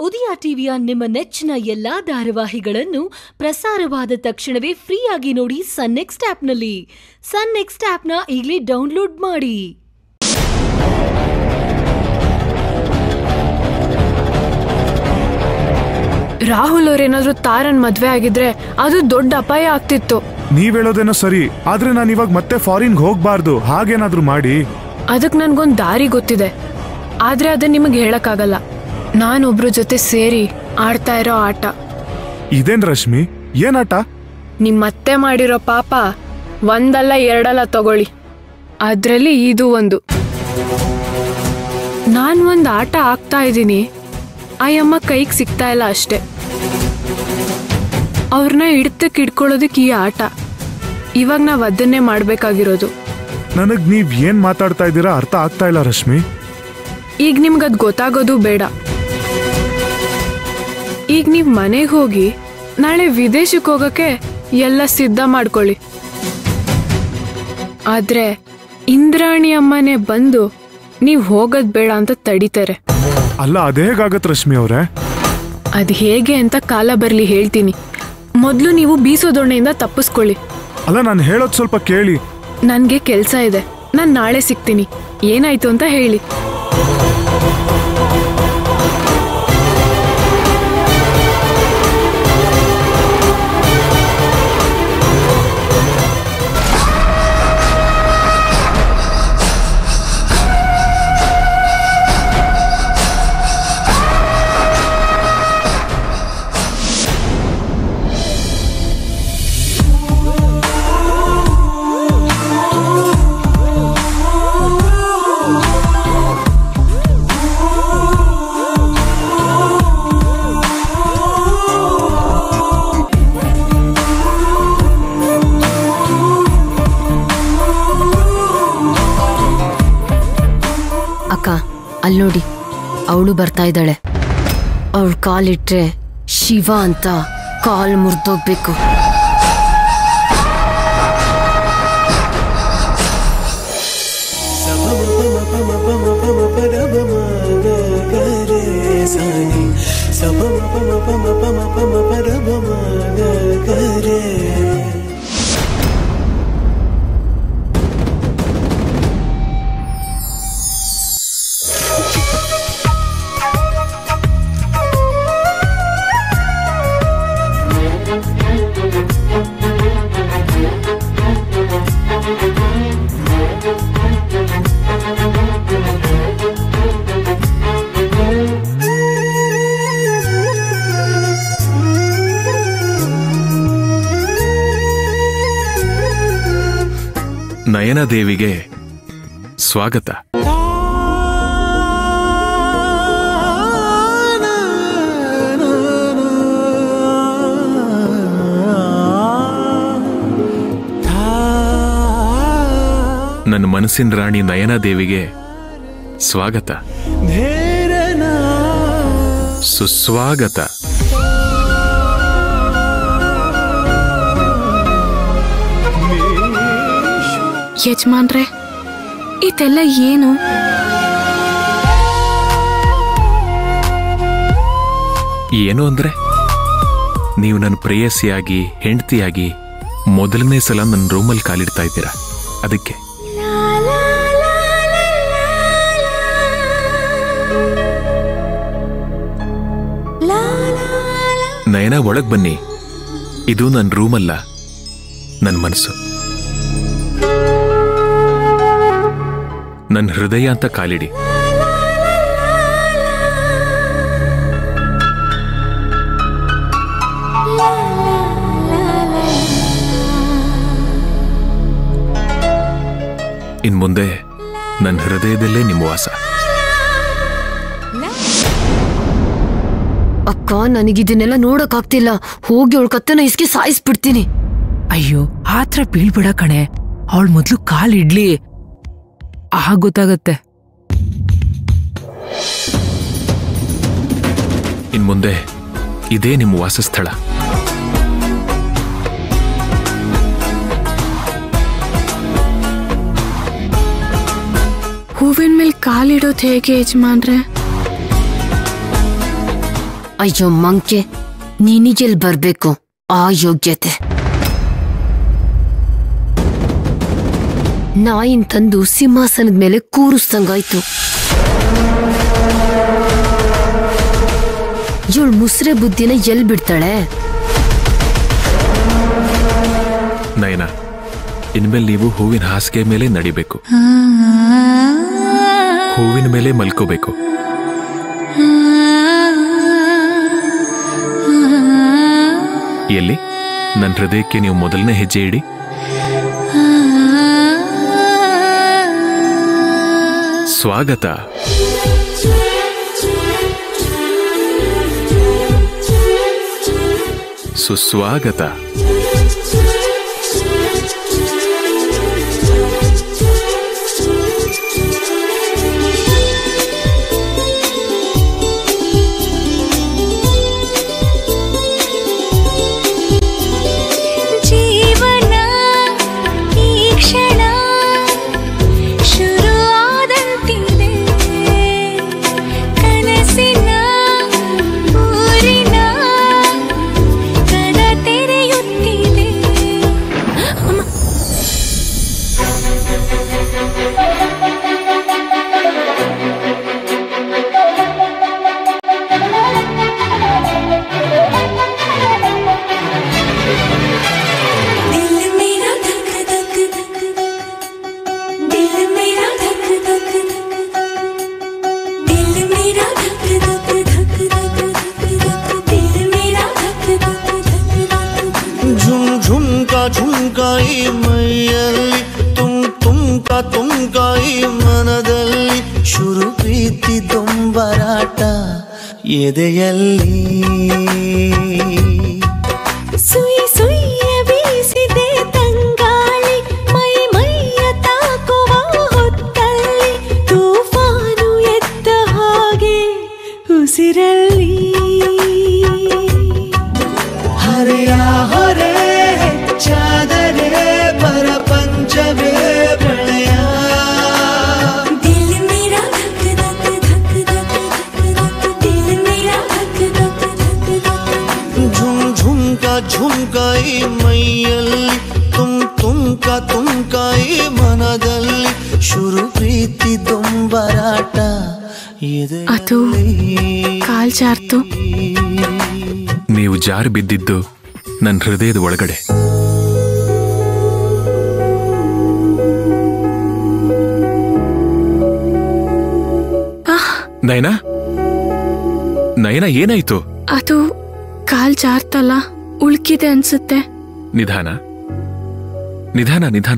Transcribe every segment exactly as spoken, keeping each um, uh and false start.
ಉದಯ ಟಿವಿಯ ನಿಮ್ಮ ನೆಚ್ಚಿನ ಎಲ್ಲಾ ಧಾರಾವಾಹಿಗಳನ್ನು ಪ್ರಸಾರವಾದ ತಕ್ಷಣವೇ ಫ್ರೀಯಾಗಿ ನೋಡಿ ಸನ್ ನೆಕ್ಸ್ಟ್ ಆಪ್ನಲ್ಲಿ. ಸನ್ ನೆಕ್ಸ್ಟ್ ಆಪ್ನ ಈಗಲೇ ಡೌನ್ಲೋಡ್ ಮಾಡಿ. ರಾಹುಲ್ ಅವ್ರೇನಾದ್ರೂ ತಾರನ್ ಮದ್ವೆ ಆಗಿದ್ರೆ ಅದು ದೊಡ್ಡ ಅಪಾಯ ಆಗ್ತಿತ್ತು. ನೀವ್ ಹೇಳೋದೇನೋ ಸರಿ, ಆದ್ರೆ ನಾನು ಇವಾಗ ಮತ್ತೆ ಫಾರಿನ್ ಹೋಗ್ಬಾರ್ದು. ಹಾಗೇನಾದ್ರೂ ಮಾಡಿ. ಅದಕ್ ನನ್ಗೊಂದ್ ದಾರಿ ಗೊತ್ತಿದೆ, ಆದ್ರೆ ಅದನ್ನ ನಿಮಗ್ ಹೇಳಕ್ಕಾಗಲ್ಲ. ನಾನೊಬ್ರ ಜೊತೆ ಸೇರಿ ಆಡ್ತಾ ಇರೋ ಆಟ. ಇದೇನ್ ರಶ್ಮಿ, ಏನ್ ಆಟ? ನಿಮ್ಮತ್ತೆ ಮಾಡಿರೋ ಪಾಪ ಒಂದಲ್ಲ ಎರಡಲ್ಲ ತಗೊಳ್ಳಿ, ಅದ್ರಲ್ಲಿ ಇದು ಒಂದು. ನಾನ್ ಒಂದ್ ಆಟ ಆಗ್ತಾ ಇದ್ದೀನಿ, ಅಯ್ಯಮ್ಮ ಕೈಗೆ ಸಿಗ್ತಾ ಇಲ್ಲ ಅಷ್ಟೆ. ಅವ್ರನ್ನ ಹಿಡ್ತಕ್ಕೆ ಇಡ್ಕೊಳ್ಳೋದಕ್ಕೆ ಈ ಆಟ. ಇವಾಗ ನಾವ್ ಅದನ್ನೇ ಮಾಡ್ಬೇಕಾಗಿರೋದು. ನನಗ್ ನೀವ್ ಏನ್ ಮಾತಾಡ್ತಾ ಇದ್ದೀರಾ ಅರ್ಥ ಆಗ್ತಾ ಇಲ್ಲ ರಶ್ಮಿ. ಈಗ ನಿಮ್ಗದ್ ಗೊತ್ತಾಗೋದು ಬೇಡ. ಈಗ ನೀವ್ ಮನೆಗೆ ಹೋಗಿ ನಾಳೆ ವಿದೇಶಕ್ಕೆ ಹೋಗಕ್ಕೆ ಎಲ್ಲ ಸಿದ್ಧ ಮಾಡ್ಕೊಳ್ಳಿ. ಆದ್ರೆ ಇಂದ್ರಾಣಿ ಅಮ್ಮನೆ ಬಂದು ನೀವ್ ಹೋಗದ್ ಬೇಡ ಅಂತ ತಡಿತಾರೆ. ಅಲ್ಲ, ಅದ್ ಹೇಗಾಗತ್ ರಶ್ಮಿ ಅವ್ರೆ? ಅದ್ ಹೇಗೆ ಅಂತ ಕಾಲ ಬರ್ಲಿ ಹೇಳ್ತೀನಿ. ಮೊದ್ಲು ನೀವು ಬೀಸೋ ದೊಣ್ಣೆಯಿಂದ ತಪ್ಪಿಸ್ಕೊಳ್ಳಿ. ಅಲ್ಲ, ನಾನು ಹೇಳೋದ್ ಸ್ವಲ್ಪ ಕೇಳಿ. ನನ್ಗೆ ಕೆಲ್ಸ ಇದೆ, ನಾನ್ ನಾಳೆ ಸಿಗ್ತೀನಿ. ಏನಾಯ್ತು ಅಂತ ಹೇಳಿ. ಅಲ್ ನೋಡಿ, ಅವಳು ಬರ್ತಾ ಇದ್ದಾಳೆ. ಅವಳು ಕಾಲಿಟ್ರೆ ಶಿವ ಅಂತ ಕಾಲ್ ಮುರಿದೋಗ್ಬೇಕು. ನಯನಾ ದೇವಿಗೆ ಸ್ವಾಗತ. ನನ್ನ ಮನಸ್ಸಿನ ರಾಣಿ ನಯನಾ ದೇವಿಗೆ ಸ್ವಾಗತ, ಸುಸ್ವಾಗತ. ಯಜಮಾನ್ರೆ, ಇದೆಲ್ಲ ಏನು? ಏನು ಅಂದ್ರೆ, ನೀವು ನನ್ನ ಪ್ರೇಯಸಿಯಾಗಿ ಹೆಂಡತಿಯಾಗಿ ಮೊದಲನೇ ಸಲ ನನ್ನ ರೂಮಲ್ಲಿ ಕಾಲಿಡ್ತಾ ಇದ್ದೀರಾ, ಅದಕ್ಕೆ. ನಯನ, ಒಳಗ್ ಬನ್ನಿ. ಇದು ನನ್ನ ರೂಮಲ್ಲ, ನನ್ನ ಮನಸ್ಸು, ನನ್ನ ಹೃದಯ ಅಂತ ಕಾಲಿಡಿ. ಇನ್ ಮುಂದೆ ನನ್ನ ಹೃದಯದಲ್ಲೇ ನಿಮ್ಮ ವಾಸ. ಅಕ್ಕ, ನನಗಿದನ್ನೆಲ್ಲ ನೋಡಕ್ ಆಗ್ತಿಲ್ಲ. ಹೋಗಿ ಅವಳ ಕತ್ತನ ಇಸ್ಕೆ ಸಾಯಿಸ್ಬಿಡ್ತೀನಿ. ಅಯ್ಯೋ, ಆತ್ರ ಬೀಳ್ಬಿಡ ಕಣೆ. ಅವಳ ಮೊದ್ಲು ಕಾಲ್ ಇಡ್ಲಿ, ಆಗ ಗೊತ್ತಾಗತ್ತೆ. ಇನ್ ಮುಂದೆ ಇದೇ ನಿಮ್ಮ ವಾಸಸ್ಥಳ. ಹೂವಿನ ಮೇಲೆ ಕಾಲಿಡೋದು ಹೇಗೆ ಯಜಮಾನ್ರೆ? ಅಯ್ಯೋ ಮಂಕೆ, ನಿನಗೆಲ್ ಬರ್ಬೇಕು ಆ ಯೋಗ್ಯತೆ? ನಾಯಿನ್ ತಂದು ಸಿಂಹಾಸನದ ಮೇಲೆ ಕೂರಿಸ್ದಂಗಾಯ್ತು. ಇವಳು ಮುಸ್ರೆ ಬುದ್ಧಿನ ಎಲ್ ಬಿಡ್ತಾಳೆ? ನಯನ, ಇನ್ಮೇಲೆ ನೀವು ಹೂವಿನ ಹಾಸಿಗೆ ಮೇಲೆ ನಡಿಬೇಕು, ಹೂವಿನ ಮೇಲೆ ಮಲ್ಕೋಬೇಕು. ಎಲ್ಲಿ ನನ್ನ ಹೃದಯಕ್ಕೆ ನೀವು ಮೊದಲನೇ ಹೆಜ್ಜೆ ಇಡಿ. ಸ್ವಾಗತ. ಸುಸ್ವಾಗತ. झुमकाई ಮೈಯಲ್ಲಿ ತುಮ್ ತುಮ್ಕ ತುಮ್ಕಾಯಿ ಮನದಲ್ಲಿ ಶುರು ಪ್ರೀತಿ ದೊಂಬರಾಟ ಎದೆಯಲ್ಲಿ ಸುಯಿ ಸುಯ್ಯ ಬೀಸಿದೆ ತಂಗಾಳಿ ಮೈ ಮೈಯ ತಾಕುವ ಹೊತ್ತಲ್ಲಿ ತೂಫಾನು ಎದ್ದ ಹಾಗೆ ಉಸಿರಲ್ಲಿ ಹರೆಯ ಹೊರೆ ಚಾದರೆ ಪರಪಂಚವೇ ಪ್ರಳಯ ದಿಲ್ ಮೇರಾ ಧಕ್ ಧಕ್ ಧಕ್ ಧಕ್ ಧಕ್ ದಿಲ್ ಮೇರಾ ಧಕ್ ಧಕ್ ಧಕ್ ಧಕ್ ಝುಮ್ ಝುಮ್ಕಾ ಝುಮ್ಕಾಯಿ ಮೈಯಲ್ಲಿ ತುಮ್ ತುಮ್ಕ ತುಮ್ಕಾಯಿ ಮನದಲ್ಲಿ ಶುರು ಪ್ರೀತಿ ದೊಂಬರಾಟ ಅದು ಕಾಲ್ ಜಾರ್ತು. ನೀವು ಜಾರು ಬಿದ್ದಿದ್ದು ನನ್ನ ಹೃದಯದ ಒಳಗಡೆ. ನಯನ, ನಯನ ಏನಾಯ್ತು? ಅದು ಕಾಲ್ ಜಾರ್ತಲ್ಲ, ಉಳ್ಕಿದೆ ಅನ್ಸುತ್ತೆ. ನಿಧಾನ ನಿಧಾನ ನಿಧಾನ.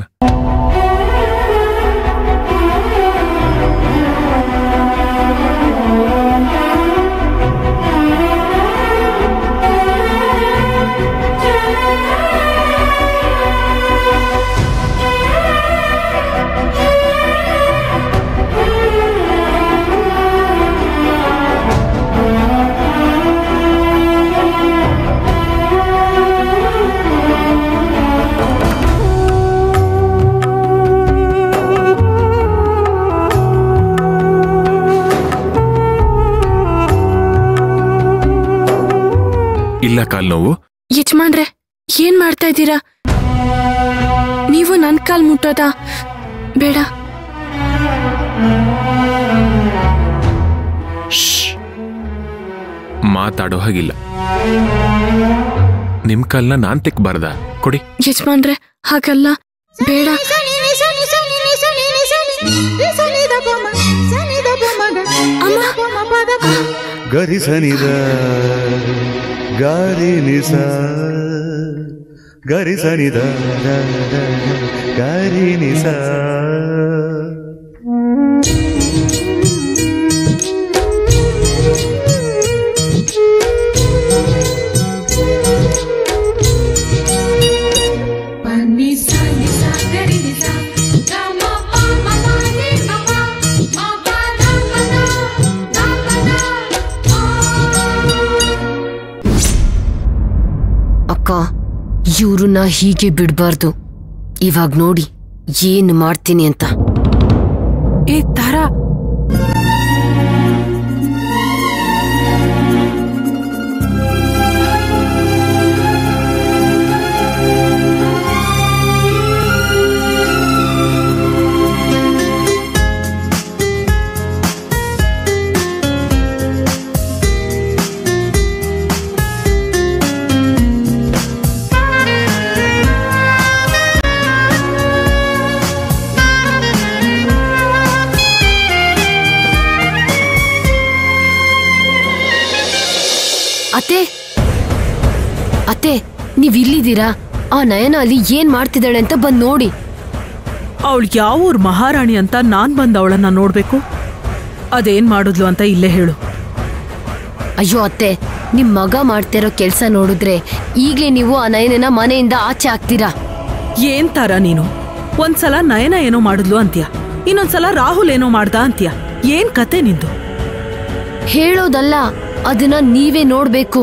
ಇಲ್ಲ ಕಾಲ್ ನೋವು. ಯಜಮಾನ್ರೆ, ಏನ್ ಮಾಡ್ತಾ ಇದ್ದೀರಾ? ನೀವು ನನ್ ಕಾಲ್ ಮುಟ್ಟೋದಾ? ಬೇಡ. ಮಾತಾಡೋ ಹಾಗಿಲ್ಲ. ನಿಮ್ ಕಾಲ್ನ ನಾನ್ ತೆಕ್ಬಾರ್ದ? ಕೊಡಿ. ಯಜಮಾನ್ರೆ, ಹಾಗಲ್ಲ, ಬೇಡ. ಗರಿ ಸನಿದ ಗಾರಿ ನಿಸ ಗರಿ ಸನಿದ ಗಾರಿ ನಿಸ. ಅಕ್ಕ, ಇವ್ರನ್ನ ಹೀಗೆ ಬಿಡ್ಬಾರ್ದು. ಇವಾಗ ನೋಡಿ ಏನ್ ಮಾಡ್ತೀನಿ ಅಂತ. ಏ ತಾರಾ, ಅತ್ತೆ ಅತ್ತೆ ನೀವ್ ಇಲ್ಲಿದ್ದೀರಾ? ಆ ನಯನ ಅಲ್ಲಿ ಏನ್ ಮಾಡ್ತಿದ್ದಾಳೆ ಅಂತ ಬಂದ್ ನೋಡಿ. ಅವಳು ಯಾವ ಊರ್ ಮಹಾರಾಣಿ ಅಂತ ನಾನ್ ಬಂದ ಅವಳನ್ನ ನೋಡ್ಬೇಕು. ಅದೇನ್ ಮಾಡಿದ್ಲು ಅಂತ ಇಲ್ಲೇ ಹೇಳು. ಅಯ್ಯೋ ಅತ್ತೆ, ನಿಮ್ ಮಗ ಮಾಡ್ತಿರೋ ಕೆಲ್ಸ ನೋಡಿದ್ರೆ ಈಗ್ಲೇ ನೀವು ಆ ನಯನನ ಮನೆಯಿಂದ ಆಚೆ ಹಾಕ್ತೀರಾ. ಏನ್ ತರ ನೀನು? ಒಂದ್ಸಲ ನಯನ ಏನೋ ಮಾಡಿದ್ಲು ಅಂತ್ಯ, ಇನ್ನೊಂದ್ಸಲ ರಾಹುಲ್ ಏನೋ ಮಾಡ್ದ ಅಂತ್ಯ. ಏನ್ ಕತೆ ನಿಂದು? ಹೇಳೋದಲ್ಲ, ಅದನ್ನ ನೀವೇ ನೋಡ್ಬೇಕು.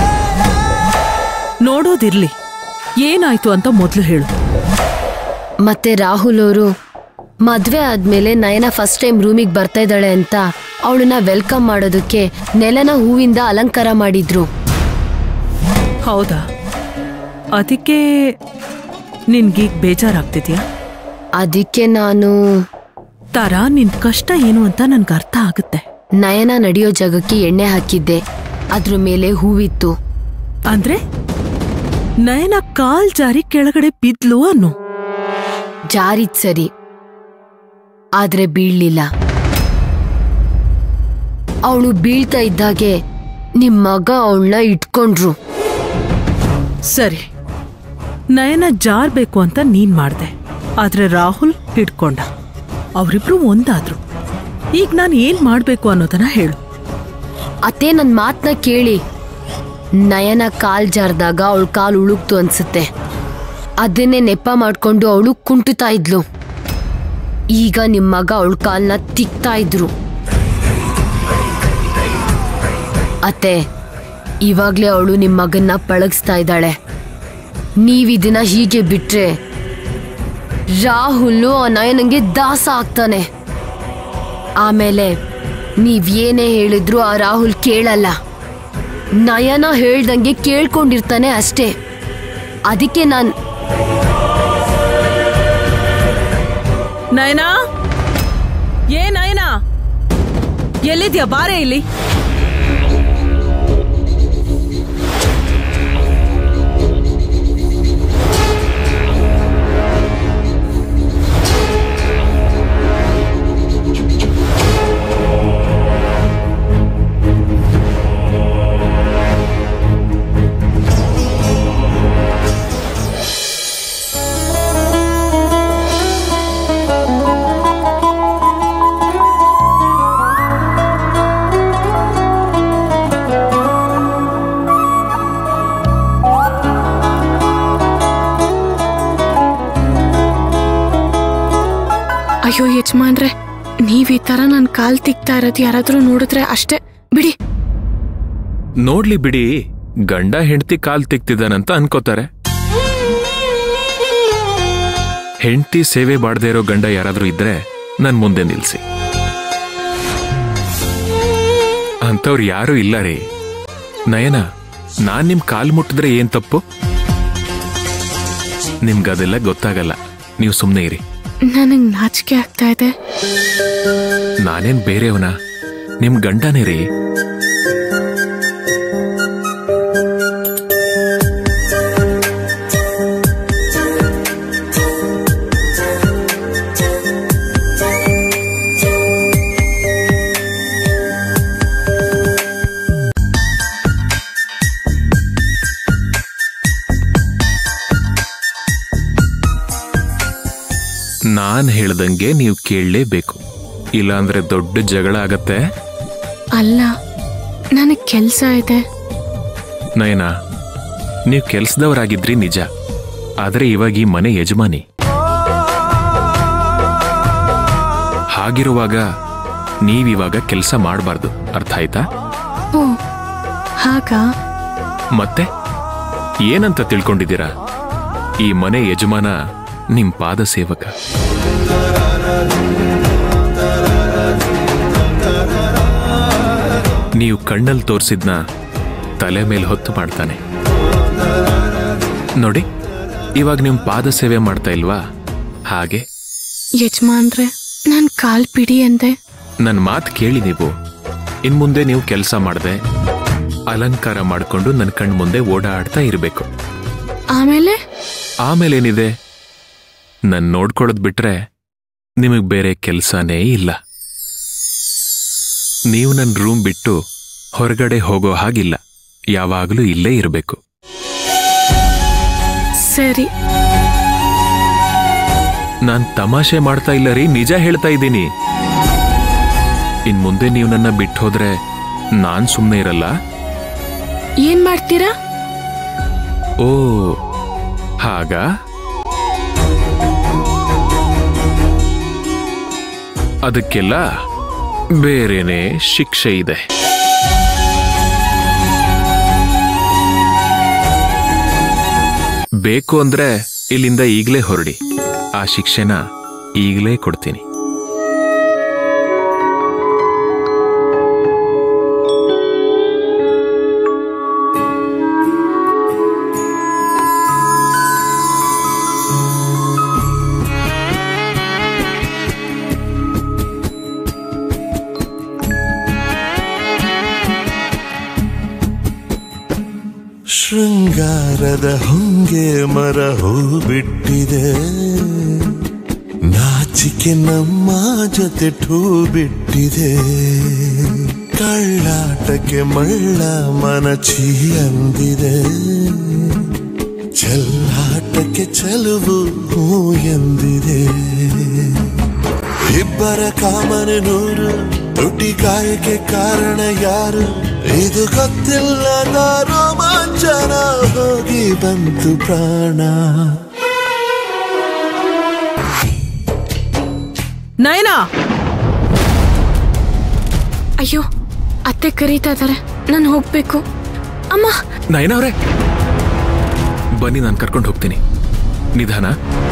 ನೋಡೋದಿರ್ಲಿ, ಏನಾಯ್ತು ಅಂತ ಮೊದ್ಲು ಹೇಳು. ಮತ್ತೆ ರಾಹುಲ್ ಅವರು ಮದ್ವೆ ಆದ್ಮೇಲೆ ನಯನ ಫಸ್ಟ್ ಟೈಮ್ ರೂಮಿಗೆ ಬರ್ತಾ ಇದ್ದಾಳೆ ಅಂತ ಅವಳನ್ನ ವೆಲ್ಕಮ್ ಮಾಡೋದಕ್ಕೆ ನೆಲನ ಹೂವಿಂದ ಅಲಂಕಾರ ಮಾಡಿದ್ರು. ಹೌದಾ? ಅದಕ್ಕೆ ನಿನ್ಗೀಗ ಬೇಜಾರಾಗ್ತಿದ್ಯಾ? ಅದಕ್ಕೆ ನಾನು ತಾರ, ನಿನ್ ಕಷ್ಟ ಏನು ಅಂತ ನನ್ಗೆ ಅರ್ಥ ಆಗುತ್ತೆ. ನಯನ ನಡೆಯೋ ಜಾಗಕ್ಕೆ ಎಣ್ಣೆ ಹಾಕಿದ್ದೆ, ಅದ್ರ ಮೇಲೆ ಹೂವಿತ್ತು. ಅಂದ್ರೆ ನಯನ ಕಾಲ್ ಜಾರಿ ಕೆಳಗಡೆ ಬಿದ್ಲು ಅನ್ನು. ಜಾರಿದ್ ಸರಿ, ಆದ್ರೆ ಬೀಳ್ಲಿಲ್ಲ. ಅವಳು ಬೀಳ್ತಾ ಇದ್ದಾಗೆ ನಿಮ್ ಮಗ ಅವಳನ್ನ ಇಟ್ಕೊಂಡ್ರು. ಸರಿ, ನಯನ ಜಾರ್ಬೇಕು ಅಂತ ನೀನ್ ಮಾಡ್ದೆ, ಆದ್ರೆ ರಾಹುಲ್ ಹಿಡ್ಕೊಂಡ. ಅವರಿಬ್ರು ಒಂದಾದ್ರು. ಈಗ ನಾನು ಏನ್ ಮಾಡ್ಬೇಕು ಅನ್ನೋದನ್ನ ಹೇಳು. ಅತ್ತೆ, ನನ್ ಮಾತ್ನ ಕೇಳಿ. ನಯನ ಕಾಲ್ ಜಾರ್ದಾಗ ಅವಳ ಕಾಲ್ ಉಳುಕ್ತು ಅನ್ಸುತ್ತೆ. ಅದನ್ನೇ ನೆಪ ಮಾಡ್ಕೊಂಡು ಅವಳು ಕುಂಟುತ್ತಾ ಇದ್ಲು. ಈಗ ನಿಮ್ ಮಗ ಅವಳ ಕಾಲ್ನ ತಿಕ್ತಾ ಇದ್ರು. ಅತ್ತೆ, ಇವಾಗ್ಲೇ ಅವಳು ನಿಮ್ ಮಗನ್ನ ಪಳಗಿಸ್ತಾ ಇದ್ದಾಳೆ. ನೀವಿದನ್ನ ಹೀಗೆ ಬಿಟ್ರೆ ರಾಹುಲ್ ಆ ನಯನಂಗೆ ದಾಸ ಆಗ್ತಾನೆ. ಆಮೇಲೆ ನೀವೇನೇ ಹೇಳಿದ್ರು ಆ ರಾಹುಲ್ ಕೇಳಲ್ಲ. ನಯನ ಹೇಳ್ದಂಗೆ ಕೇಳ್ಕೊಂಡಿರ್ತಾನೆ ಅಷ್ಟೇ. ಅದಕ್ಕೆ ನಾನ್ ನಯನಾ, ಏ ನಯನಾ, ಎಲ್ಲಿದ್ಯಾ? ಬಾರೆ ಇಲ್ಲಿ. ಅಯ್ಯೋ ಯಜಮಾನ್ರೆ, ನೀವ್ ಈ ತರ ನನ್ ಕಾಲ್ ತಿಕ್ತಾ ಇರೋದು ಯಾರಾದ್ರೂ ನೋಡಿದ್ರೆ ಅಷ್ಟೇ ಬಿಡಿ. ನೋಡ್ಲಿ ಬಿಡಿ, ಗಂಡ ಹೆಂಡತಿ ಕಾಲ್ ತಿಕ್ತಿದ್ದಾನಂತ ಅನ್ಕೋತಾರೆ. ಹೆಂಡತಿ ಸೇವೆ ಮಾಡದೇ ಇರೋ ಗಂಡ ಯಾರಾದ್ರೂ ಇದ್ರೆ ನನ್ ಮುಂದೆ ನಿಲ್ಸಿ. ಅಂತವ್ರು ಯಾರೂ ಇಲ್ಲ ರೀ. ನಯನ, ನಾನ್ ನಿಮ್ ಕಾಲ್ ಮುಟ್ಟಿದ್ರೆ ಏನ್ ತಪ್ಪು? ನಿಮ್ಗದೆಲ್ಲ ಗೊತ್ತಾಗಲ್ಲ, ನೀವು ಸುಮ್ನೆ ಇರಿ. ನನಗ್ ನಾಚಿಕೆ ಆಗ್ತಾ ಇದೆ. ನಾನೇನ್ ಬೇರೆಯವನ? ನಿಮ್ ಗಂಡನೇ ರೀ. ನಾನ್ ಹೇಳ್ದಂಗೆ ನೀವು ಕೇಳಲೇಬೇಕು, ಇಲ್ಲಾಂದ್ರೆ ದೊಡ್ಡ ಜಗಳ ಆಗತ್ತೆ. ಅಲ್ಲ, ನನಗ್ ಕೆಲ್ಸ ಇದೆ. ನಯನ, ನೀವು ಕೆಲ್ಸದವರಾಗಿದ್ರಿ ನಿಜ, ಆದ್ರೆ ಇವಾಗ ಈ ಮನೆ ಯಜಮಾನಿ. ಹಾಗಿರುವಾಗ ನೀವಿವಾಗ ಕೆಲಸ ಮಾಡಬಾರ್ದು, ಅರ್ಥ ಆಯ್ತಾ? ಓ ಹಾಗ? ಮತ್ತೆ ಏನಂತ ತಿಳ್ಕೊಂಡಿದ್ದೀರಾ? ಈ ಮನೆ ಯಜಮಾನ ನಿಮ್ ಪಾದ ಸೇವಕ. ನೀವು ಕಣ್ಣಲ್ಲಿ ತೋರಿಸಿದ್ನ ತಲೆ ಮೇಲೆ ಹೊತ್ತು ಮಾಡ್ತಾನೆ. ನೋಡಿ, ಇವಾಗ ನಿಮ್ ಪಾದ ಸೇವೆ ಮಾಡ್ತಾ ಇಲ್ವಾ? ಹಾಗೆ ಯಜಮಾನ್ರೆ, ನನ್ ಕಾಲ್ ಪಿಡಿ ಅಂದೆ. ನನ್ ಮಾತು ಕೇಳಿ ನೀವು. ಇನ್ ಮುಂದೆ ನೀವು ಕೆಲಸ ಮಾಡದೆ ಅಲಂಕಾರ ಮಾಡ್ಕೊಂಡು ನನ್ನ ಕಣ್ ಮುಂದೆ ಓಡಾಡ್ತಾ ಇರಬೇಕು. ಆಮೇಲೆ ಆಮೇಲೇನಿದೆ, ನನ್ ನೋಡ್ಕೊಳ್ಳೋದ್ ಬಿಟ್ರೆ ನಿಮಗ್ ಬೇರೆ ಕೆಲ್ಸನೇ ಇಲ್ಲ. ನೀವು ನನ್ನ ರೂಮ್ ಬಿಟ್ಟು ಹೊರಗಡೆ ಹೋಗೋ ಹಾಗಿಲ್ಲ. ಯಾವಾಗಲೂ ಇಲ್ಲೇ ಇರಬೇಕು. ಸರಿ. ನಾನ್ ತಮಾಷೆ ಮಾಡ್ತಾ ಇಲ್ಲ ರೀ, ನಿಜ ಹೇಳ್ತಾ ಇದ್ದೀನಿ. ಇನ್ ಮುಂದೆ ನೀವು ನನ್ನ ಬಿಟ್ಟು ಹೋದ್ರೆ ನಾನ್ ಸುಮ್ಮನೆ ಇರಲ್ಲ. ಏನ್ ಮಾಡ್ತೀರಾ? ಓ ಹಾಗ, ಅದಕ್ಕೆಲ್ಲ ಬೇರೆನೇ ಶಿಕ್ಷೆ ಇದೆ. ಬೇಕು ಅಂದ್ರೆ ಇಲ್ಲಿಂದ ಈಗಲೇ ಹೊರಡಿ, ಆ ಶಿಕ್ಷೆನ ಈಗಲೇ ಕೊಡ್ತೀನಿ. ಶೃಂಗಾರದ ಹೊಂಗೆ ಮರ ಹೂ ಬಿಟ್ಟಿದೆ, ನಾಚಿಕೆ ನಮ್ಮ ಜೊತೆ ಠೂ ಬಿಟ್ಟಿದೆ. ಕಳ್ಳಾಟಕ್ಕೆ ಮಳ್ಳ ಮನಚಿ ಅಂದಿದೆ, ಚೆಲ್ಲಾಟಕ್ಕೆ ಚೆಲುವು ಹೂ ಎಂದಿದೆ. ಇಬ್ಬರ ಕಾಮನೆ ನೂರು, ತುಟಿ ಕಾಯಕ್ಕೆ ಕಾರಣ ಯಾರು? ಇದು ಗೊತ್ತಿಲ್ಲದ ರೋಮಾಂಚನ, ಹೋಗಿ ಬಂತು ಪ್ರಾಣ. ನಯನಾ! ಅಯ್ಯೋ, ಅತ್ತೆ ಕರೀತಾ ಇದಾರೆ, ನಾನು ಹೋಗ್ಬೇಕು. ಅಮ್ಮ! ನಯನ ಅವ್ರೆ, ಬನ್ನಿ, ನಾನು ಕರ್ಕೊಂಡು ಹೋಗ್ತೀನಿ. ನಿಧಾನ.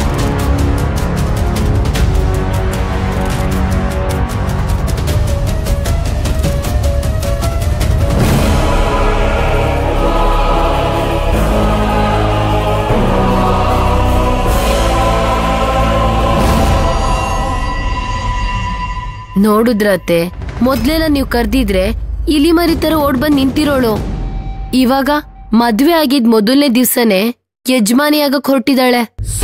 ನೋಡುದ್ರತ್ತೆ, ಮೊದ್ಲೆಲ್ಲ ನೀವು ಕರ್ದಿದ್ರೆ ಇಲಿ ಮರಿ ತರ ಓಡ್ ಬಂದ್ ನಿಂತಿರೋಳು. ಇವಾಗ ಮದ್ವೆ ಆಗಿದ್ ಮೊದಲನೇ ದಿವ್ಸನೇ ಯಜಮಾನಿ ಆಗಕ್ ಹೊರಟಿದ್ದಾಳೆ.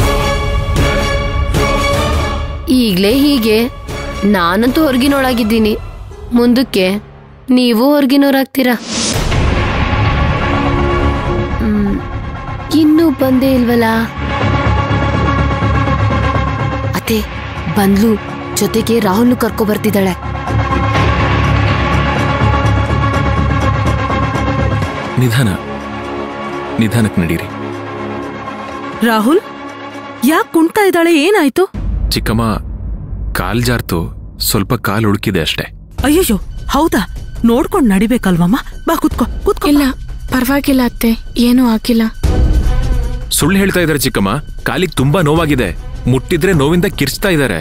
ಈಗ್ಲೇ ಹೀಗೆ ನಾನಂತೂ ಹೊರಗಿನೋಳಾಗಿದ್ದೀನಿ, ಮುಂದಕ್ಕೆ ನೀವು ಹೊರಗಿನೋರಾಗ್ತೀರಾ. ಹ್ಮ್ ಇನ್ನೂ ಬಂದೇ ಇಲ್ವಲ್ಲ ಅತ್ತೆ? ಬಂದ್ಲು, ಜೊತೆಗೆ ರಾಹುಲ್ನು ಕರ್ಕೊ ಬರ್ತಿದ್ದಾಳೆ. ನಿಧಾನ, ನಿಧಾನಕ್ಕೆ ನಡೀರಿ. ರಾಹುಲ್, ಯಾಕೆ ಕುಂತಾ ಇದ್ದಾಳೆ? ಏನಾಯ್ತು? ಚಿಕ್ಕಮ್ಮ, ಕಾಲ್ ಜಾರ್ತು, ಸ್ವಲ್ಪ ಕಾಲ್ ಉಳುಕಿದೆ ಅಷ್ಟೇ. ಅಯ್ಯಯ್ಯೋ, ಹೌದಾ? ನೋಡ್ಕೊಂಡ್ ನಡಿಬೇಕಲ್ವಮ್ಮ? ಬಾ ಕುತ್ಕೋ ಕುತ್ಕೋ. ಇಲ್ಲ, ಪರವಾಗಿಲ್ಲ ಅತ್ತೆ, ಏನೂ ಆಗಿಲ್ಲ. ಸುಳ್ಳು ಹೇಳ್ತಾ ಇದಾರೆ ಚಿಕ್ಕಮ್ಮ, ಕಾಲಿಗೆ ತುಂಬಾ ನೋವಾಗಿದೆ, ಮುಟ್ಟಿದ್ರೆ ನೋವಿಂದ ಕಿರ್ಚ್ತಾ ಇದ್ದಾರೆ.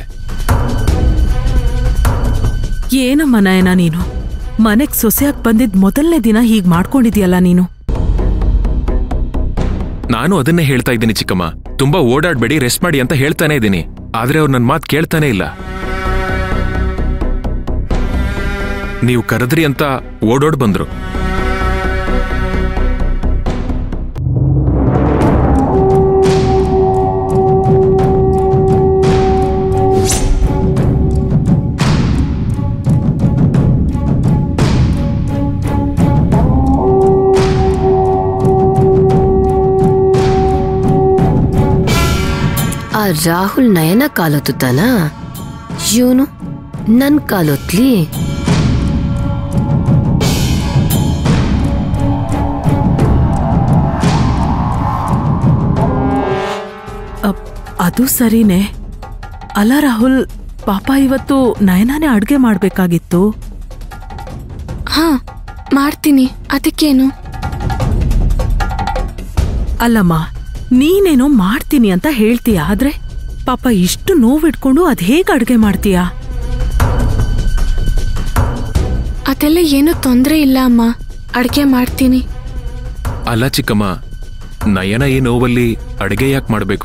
ಏನಮ್ಮ ನಯನ, ನೀನು ಮನೆಗ್ ಸೊಸೆಯಾಗಿ ಬಂದಿದ್ ಮೊದಲನೇ ದಿನ ಹೀಗ್ ಮಾಡ್ಕೊಂಡಿದ್ಯಲ್ಲ ನೀನು. ನಾನು ಅದನ್ನೇ ಹೇಳ್ತಾ ಇದ್ದೀನಿ ಚಿಕ್ಕಮ್ಮ, ತುಂಬಾ ಓಡಾಡ್ಬೇಡಿ, ರೆಸ್ಟ್ ಮಾಡಿ ಅಂತ ಹೇಳ್ತಾನೆ ಇದ್ದೀನಿ. ಆದ್ರೆ ಅವ್ರು ನನ್ನ ಮಾತು ಕೇಳ್ತಾನೆ ಇಲ್ಲ. ನೀವು ಕರೆದ್ರಿ ಅಂತ ಓಡೋಡ್ ಬಂದ್ರು. ಆ ರಾಹುಲ್ ನಯನ ಕಾಲೊತ್ತಾನ, ಇವನು ನನ್ ಕಾಲೊತ್ಲಿ. ಅದು ಸರಿನೇ ಅಲ್ಲ ರಾಹುಲ್, ಪಾಪ ಇವತ್ತು ನಯನಾನೇ ಅಡ್ಗೆ ಮಾಡ್ಬೇಕಾಗಿತ್ತು. ಹಾ, ಮಾಡ್ತೀನಿ, ಅದಕ್ಕೇನು? ಅಲ್ಲಮ್ಮ, ನೀನೇನೋ ಮಾಡ್ತೀನಿ ಅಂತ ಹೇಳ್ತೀಯ, ಆದ್ರೆ ಪಾಪ ಇಷ್ಟು ನೋವಿಡ್ಕೊಂಡು ಅದ್ ಹೇಗ್ ಅಡ್ಗೆ ಮಾಡ್ತೀಯ? ಅದೆಲ್ಲ ಏನು ತೊಂದ್ರೆ ಇಲ್ಲ ಅಮ್ಮ, ಅಡ್ಗೆ ಮಾಡ್ತೀನಿ. ಅಲ್ಲ ಚಿಕ್ಕಮ್ಮ, ನಯನ ಈ ನೋವಲ್ಲಿ ಅಡುಗೆ ಯಾಕೆ ಮಾಡಬೇಕು?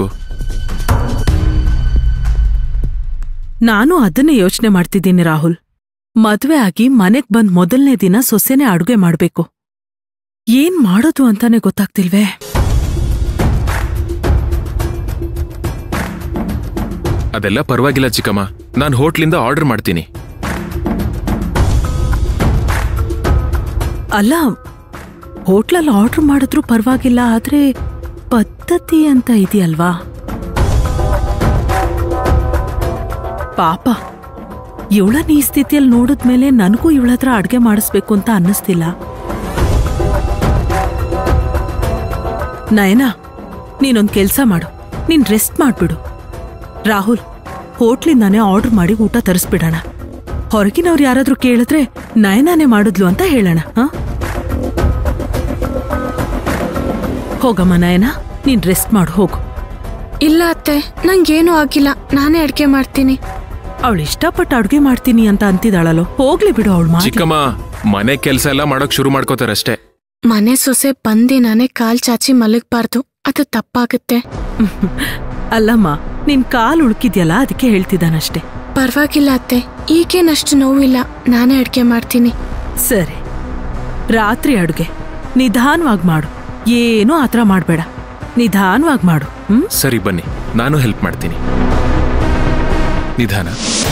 ನಾನು ಅದನ್ನೇ ಯೋಚನೆ ಮಾಡ್ತಿದ್ದೀನಿ ರಾಹುಲ್. ಮದ್ವೆ ಆಗಿ ಮನೆಗ್ ಬಂದ್ ಮೊದಲನೇ ದಿನ ಸೊಸೆನೆ ಅಡುಗೆ ಮಾಡ್ಬೇಕು. ಏನ್ ಮಾಡೋದು ಅಂತಾನೆ ಗೊತ್ತಾಗ್ತಿಲ್ವೇ? ಅದೆಲ್ಲ ಪರವಾಗಿಲ್ಲ ಚಿಕ್ಕಮ್ಮ, ನಾನು ಹೋಟ್ಲಿಂದ ಆರ್ಡರ್ ಮಾಡ್ತೀನಿ. ಅಲ್ಲ, ಹೋಟ್ಲಲ್ಲಿ ಆರ್ಡರ್ ಮಾಡಿದ್ರು ಪರವಾಗಿಲ್ಲ, ಆದ್ರೆ ಪದ್ಧತಿ ಅಂತ ಇದೆಯಲ್ವಾ? ಪಾಪ ಇವಳನ್ನ ಈ ಸ್ಥಿತಿಯಲ್ಲಿ ನೋಡಿದ್ಮೇಲೆ ನನಗೂ ಇವಳ ಹತ್ರ ಅಡ್ಗೆ ಮಾಡಿಸ್ಬೇಕು ಅಂತ ಅನ್ನಿಸ್ತಿಲ್ಲ. ನಯನಾ, ನೀನೊಂದ್ ಕೆಲ್ಸ ಮಾಡು, ನೀನ್ ರೆಸ್ಟ್ ಮಾಡ್ಬಿಡು. ರಾಹುಲ್, ಹೋಟ್ಲಿಂದಾನೇ ಆರ್ಡರ್ ಮಾಡಿ ಊಟ ತರಿಸ್ಬಿಡೋಣ. ಹೊರಗಿನವ್ರು ಯಾರಾದ್ರೂ ಕೇಳಿದ್ರೆ ನಯನಾನೇ ಮಾಡಿದ್ಲು ಅಂತ ಹೇಳೋಣ. ಹ ಹೋಗಮ್ಮ ನಯನಾ, ನೀನ್ ರೆಸ್ಟ್ ಮಾಡು, ಹೋಗು. ಇಲ್ಲ ಅತ್ತೆ, ನಂಗೇನು ಆಗಿಲ್ಲ, ನಾನೇ ಅಡ್ಗೆ ಮಾಡ್ತೀನಿ. ಅವಳು ಇಷ್ಟಪಟ್ಟು ಅಡ್ಗೆ ಮಾಡ್ತೀನಿ ಅಂತ ಅಂತಿದ್ದಾಳಲ್ಲೋ, ಹೋಗ್ಲಿ ಬಿಡು ಅವಳು ಮಾಡಿ. ಚಿಕ್ಕಮ್ಮ, ಮನೆ ಕೆಲ್ಸ ಎಲ್ಲ ಮಾಡೋಕ್ ಶುರು ಮಾಡ್ಕೋತಾರಷ್ಟೇ. ಮನೆ ಸೊಸೆ ಬಂದಿನಾನೇ ಕಾಲ್ ಚಾಚಿ ಮಲಗಬಾರ್ದು, ಅದು ತಪ್ಪಾಗುತ್ತೆ. ಅಲ್ಲಮ್ಮ, ನಿನ್ ಕಾಲ್ ಉಳ್ಕಿದ್ಯಲ್ಲ, ಅದಕ್ಕೆ ಹೇಳ್ತಿದ್ದಾನಷ್ಟೇ. ಪರವಾಗಿಲ್ಲ ಅತ್ತೆ, ಈಗೇನಷ್ಟು ನೋವಿಲ್ಲ, ನಾನೇ ಅಡ್ಗೆ ಮಾಡ್ತೀನಿ. ಸರಿ, ರಾತ್ರಿ ಅಡ್ಗೆ ನಿಧಾನವಾಗಿ ಮಾಡು, ಏನೂ ಆತರ ಮಾಡ್ಬೇಡ, ನಿಧಾನವಾಗಿ ಮಾಡು. ಹ್ಮ್ ಸರಿ, ಬನ್ನಿ, ನಾನು ಹೆಲ್ಪ್ ಮಾಡ್ತೀನಿ. ನಿಧಾನ.